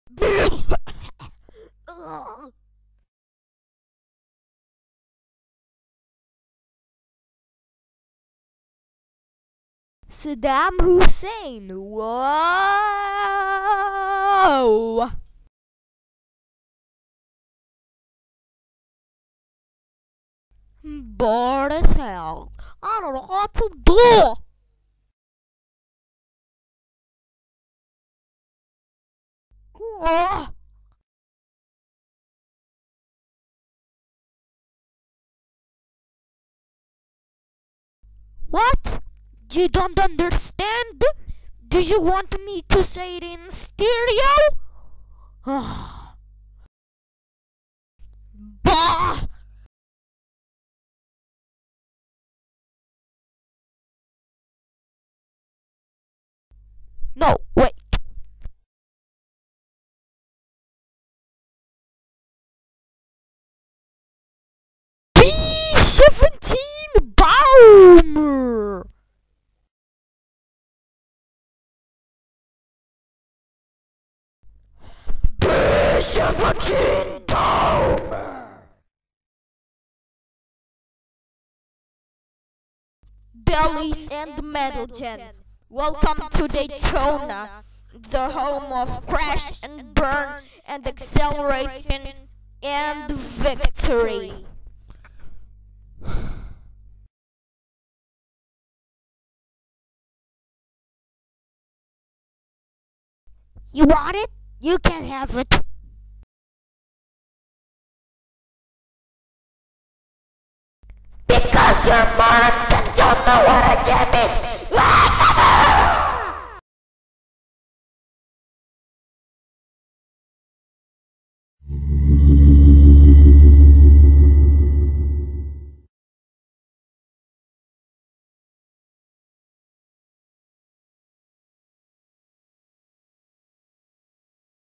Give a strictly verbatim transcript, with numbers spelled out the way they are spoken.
Saddam Hussein. Whoa! Bored as hell. I don't know what to do. Oh. What? You don't understand? Do you want me to say it in stereo? Bah! No, wait. B seventeen Baumer! B seventeen Baumer! Bellies and Metal Gen. Welcome to Daytona, the home of crash and burn and acceleration and victory. You want it? You can have it. Because you're morons and don't know what a gem is.